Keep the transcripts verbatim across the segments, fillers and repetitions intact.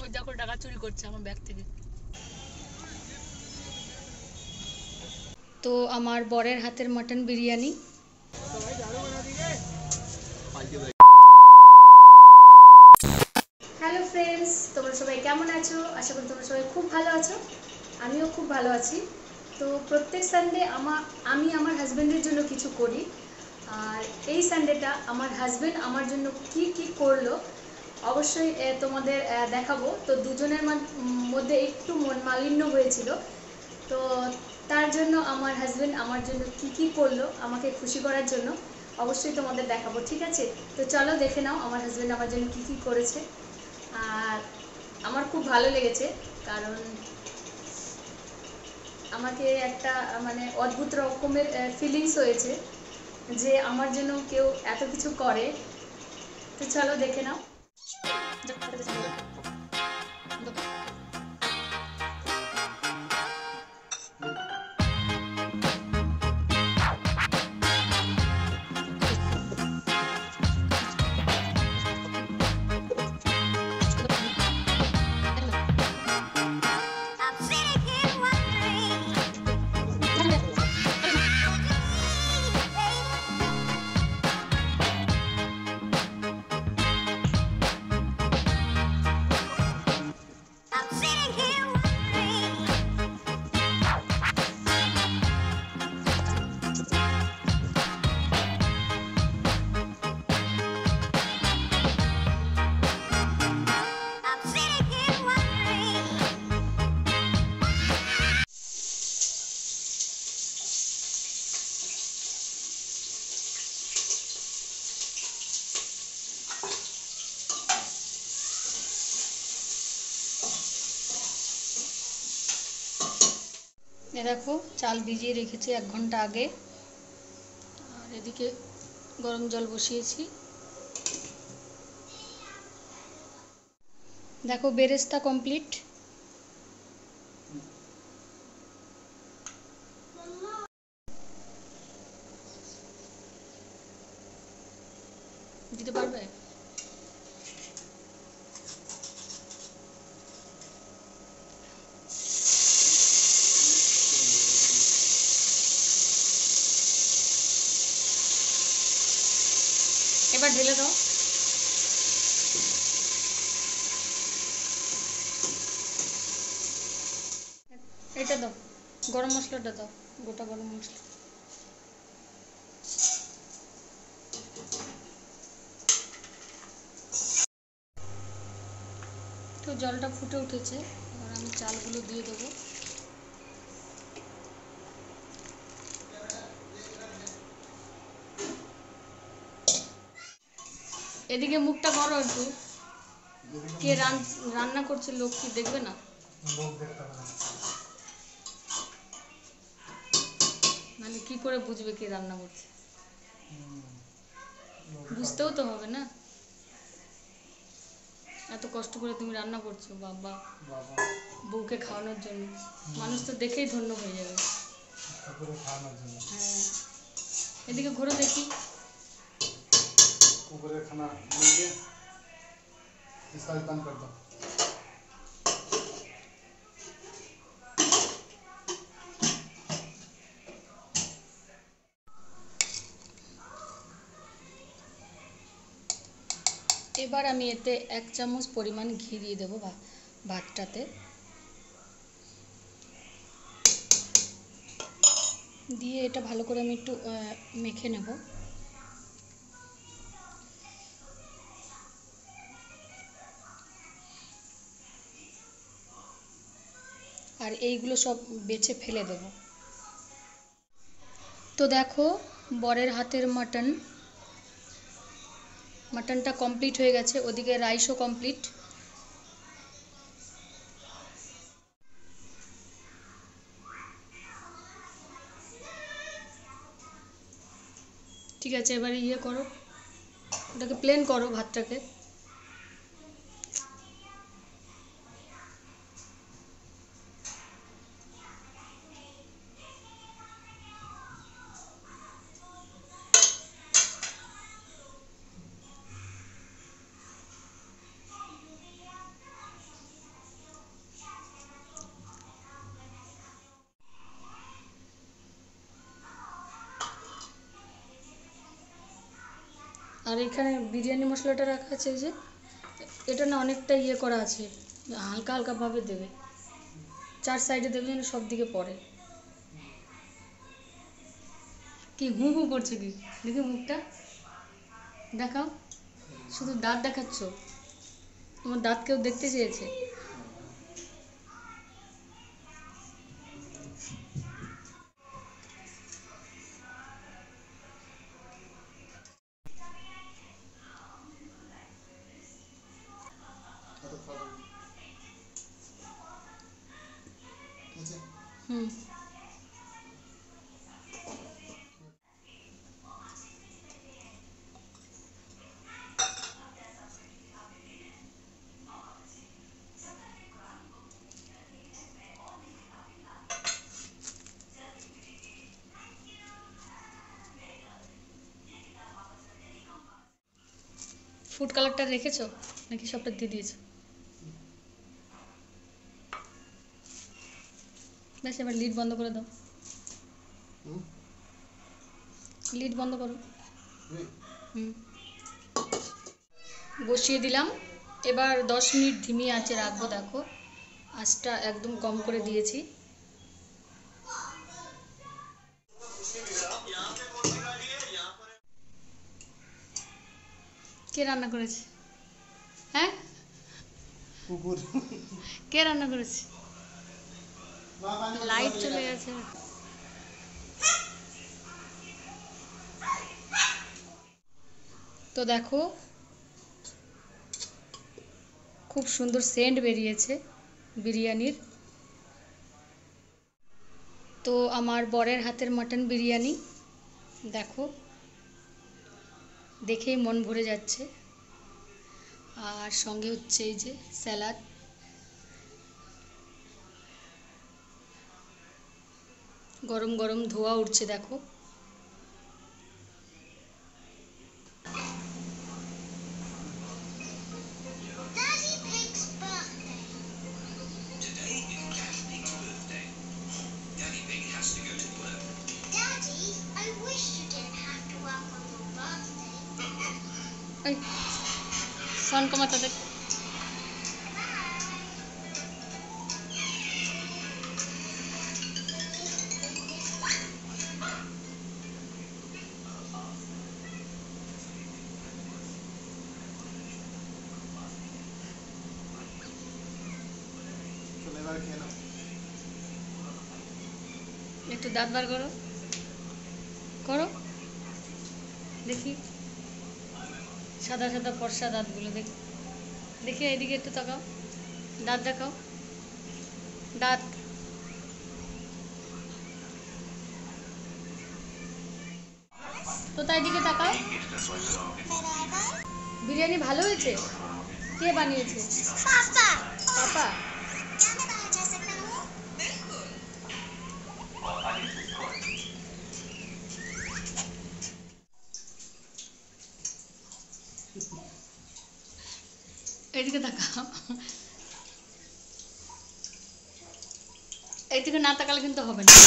দেখো টাকা চুরি করছে আমার ব্যাগ থেকে। তো আমার বরের হাতের মটন বিরিয়ানি। হ্যালো ফ্রেন্ডস, তোমরা সবাই কেমন আছো? আশা করি তোমরা সবাই খুব ভালো আছো। আমিও খুব ভালো আছি। তো প্রত্যেক সানডে আমার আমি আমার হাজব্যান্ডের জন্য কিছু করি, আর এই সানডেটা আমার হাজব্যান্ড আমার জন্য কি কি করলো অবশ্যই তোমাদের দেখাবো। তো দুজনের মধ্যে একটু মন মালিন্য হয়েছিল, তো তার জন্য আমার হাজব্যান্ড আমার জন্য কি কি করলো আমাকে খুশি করার জন্য অবশ্যই তোমাদের দেখাবো, ঠিক আছে? তো চলো দেখে নাও আমার হাজব্যান্ড আমার জন্য কি কি করেছে। আর আমার খুব ভালো লেগেছে, কারণ আমাকে একটা মানে অদ্ভুত রকমের ফিলিংস হয়েছে যে আমার জন্য কেউ এত কিছু করে। তো চলো দেখে নাও। এ দেখো চাল ভিজিয়ে রেখেছি এক ঘন্টা আগে, আর এদিকে গরম জল বসিয়েছি। দেখো বেরেস্তা কমপ্লিট। দিতে পারবে? এবার ঢেলে দাও। এটা দাও, গরম মশলাটা দাও, গোটা গরম মশলা। তো জলটা ফুটে উঠেছে, এবার আমি চালগুলো দিয়ে দেবো। এদিকে মুখটা করো একটু, কে রান্না করছে লোক কি দেখবে না? মানে কি করে বুঝবে কে রান্না করছে? বুঝতেও তো হবে না, এত কষ্ট করে তুমি রান্না করছো বাবা বউকে খাওয়ানোর জন্য। মানুষ তো দেখেই ধন্য হয়ে যাবে। হ্যাঁ, এদিকে ঘুরে দেখি। খানা এবার আমি এতে এক চামচ পরিমাণ ঘি দিয়ে দেবো ভাতটাতে, দিয়ে এটা ভালো করে আমি একটু মেখে নেব। আর এইগুলো সব বেছে ফেলে দেব। তো দেখো বরের হাতের মাটন মাটনটা কমপ্লিট হয়ে গেছে, ওদিকে রাইসও কমপ্লিট। ঠিক আছে, এবারে ইয়ে করো, ওটাকে প্লেন করো ভাতটাকে। আর এখানে বিরিয়ানি মশলাটা রাখা আছে, যে এটা না অনেকটা ইয়ে করা আছে, হালকা হালকাভাবে দেবে, চার সাইডে দেবে যেন সব দিকে পড়ে। কি হু হু করছে কি? দেখি মুখটা দেখাও, শুধু দাঁত দেখাচ্ছ? তোমার দাঁত কেউ দেখতে চেয়েছে? হুম ফুড কালারটা রেখেছো নাকি সবটা দিয়ে দিয়েছো? ব্যাস, এবার লিড বন্ধ করে দাও। লিড বন্ধ করো। হুম বসিয়ে দিলাম, এবার দশ মিনিট ধিমি আঁচে রাখবো। দেখো আঁচটা একদম কম করে দিয়েছি। কে রান্না করেছে? হ্যাঁ, কুকুর। কে রান্না করেছে? লাইট চলে গেছে। তো দেখো খুব সুন্দর সেন্ট বেরিয়েছে বিরিয়ানির। তো আমার বরের হাতের মাটন বিরিয়ানি দেখো, দেখেই মন ভরে যাচ্ছে। আর সঙ্গে হচ্ছে এই যে স্যালাড, গরম গরম ধোয়া উঠছে দেখো। ফোন কমাতে দেখ। একটু দাঁত বার করো, করো দেখি সাদা সাদা ফর্সা দাঁতগুলো দেখি, দেখি এইদিকে একটু তাকাও, দাঁত দেখাও, দাঁত। তো তাই দিকে তাকাও। বিরিয়ানি ভালো হয়েছে? কে বানিয়েছে? পাপা। পাপা? এইদিকে তাকাও, এইদিকে না তাকালে কিন্তু হবে না।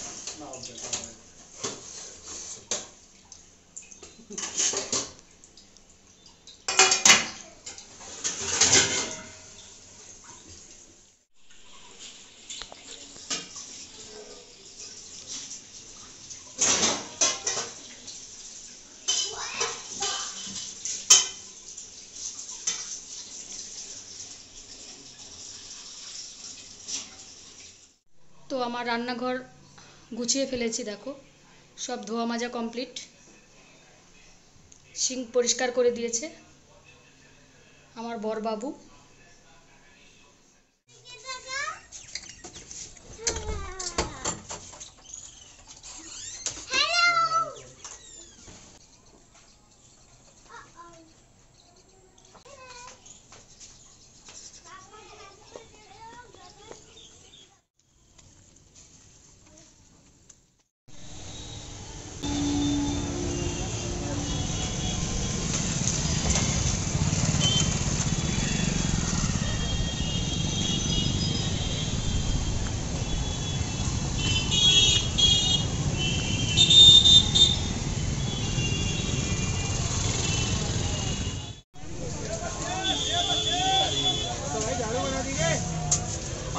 তো আমার রান্নাঘর গুছিয়ে ফেলেছি দেখো, সব ধোয়া মাজা কমপ্লিট। সিঙ্ক পরিষ্কার করে দিয়েছে আমার বরবাবু।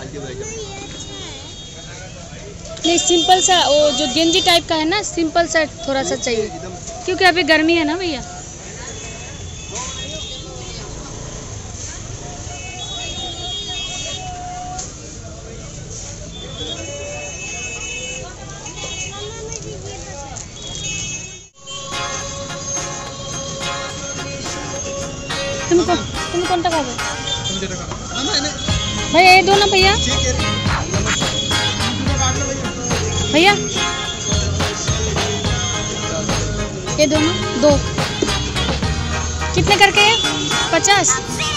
नहीं, सिंपल सा वो जो गेंजी टाइप का है ना, सिंपल सा थोड़ा सा चाहिए, क्योंकि अभी गर्मी है ना भैया। तुमको तुम कौन टा खाओगे भैया? ये दो ना भैया, भैया ये दोनों दो कितने करके है? पचास।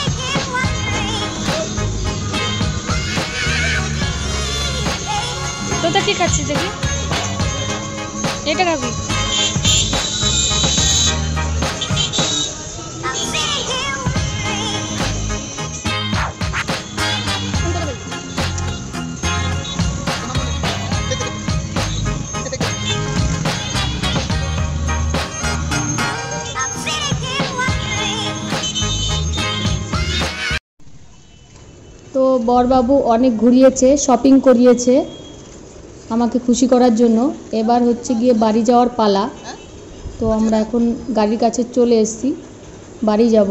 तो तक की खाची देखिए ये टका भी তো বরবাবু অনেক ঘুরিয়েছে, শপিং করিয়েছে আমাকে খুশি করার জন্য। এবার হচ্ছে গিয়ে বাড়ি যাওয়ার পালা। তো আমরা এখন গাড়ির কাছে চলে এসেছি, বাড়ি যাব।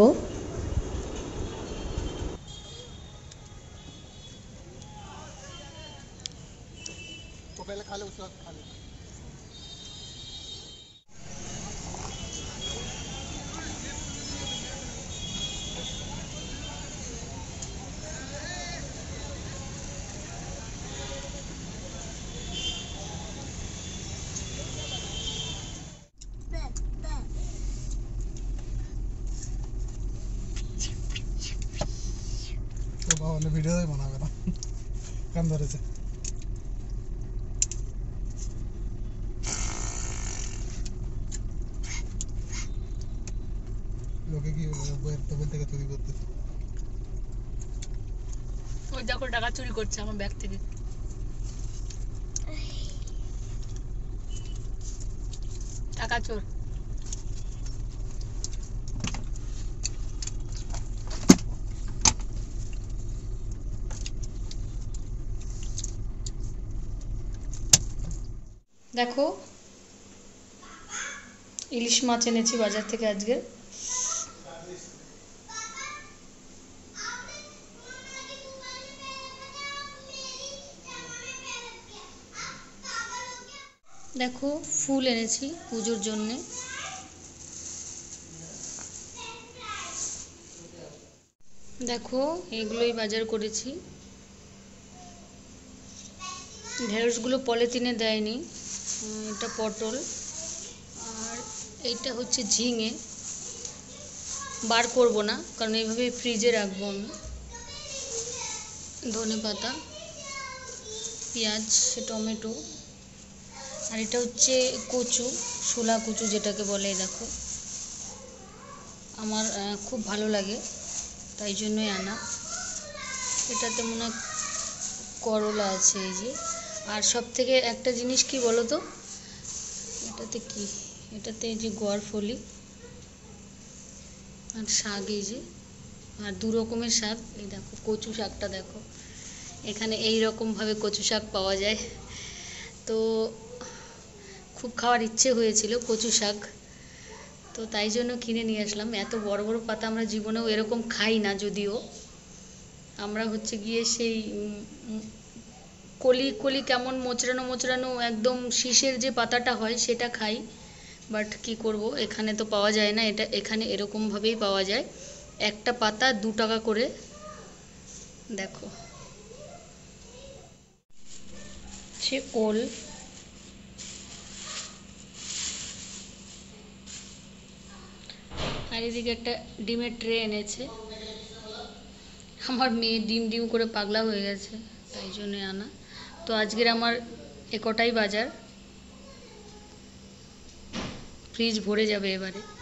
ভিডিও বানাবে না কান ধরেছে। লোকে কি বইয়ের টেবিল থেকে চুরি করতেছে। ওই দেখো টাকা চুরি করছে আমার ব্যাগ থেকে। টাকা চোর। দেখো ইলিশ মাছ এনেছি বাজার থেকে আজকে। দেখো ফুল এনেছি পুজোর জন্যে। দেখো এগুলোই বাজার করেছি। ঢেঁড়সগুলো পলিথিনে দেয়নি, এটা পটল, আর এইটা হচ্ছে ঝিঙে। বার করব না কারণ এইভাবে ফ্রিজে রাখবো আমি। ধনে পাতা, পেঁয়াজ, টমেটো, আর এটা হচ্ছে কচু, শোলা কচু যেটাকে বলে। দেখো আমার খুব ভালো লাগে তাই জন্যই আনা। এটাতে মনে হয় করলা আছে এই যে। আর সব থেকে একটা জিনিস কি বলো তো, এটাতে কি, এটাতে এই যে গড়ফলি আর শাক, এই যে, আর দু রকমের শাক। এই দেখো কচু শাকটা দেখো, এখানে এই রকমভাবে কচু শাক পাওয়া যায়। তো খুব খাওয়ার ইচ্ছে হয়েছিল কচু শাক, তো তাই জন্য কিনে নিয়ে আসলাম। এত বড় বড় পাতা আমরা জীবনেও এরকম খাই না, যদিও আমরা হচ্ছে গিয়ে সেই কলি কলি কেমন মোচড়ানো মোচড়ানো একদম শীষের যে পাতাটা হয় সেটা খাই। বাট কি করব, এখানে তো পাওয়া যায় না। এটা এখানে এরকমভাবেই পাওয়া যায়, একটা পাতা দু টাকা করে। দেখো সে ওল, আর এদিকে একটা ডিমের ট্রে এনেছে। আমার মেয়ে ডিম ডিম করে পাগলা হয়ে গেছে তাই জন্য আনা। তো আজকের আমার একটাই বাজার, ফ্রিজ ভরে যাবে এবারে।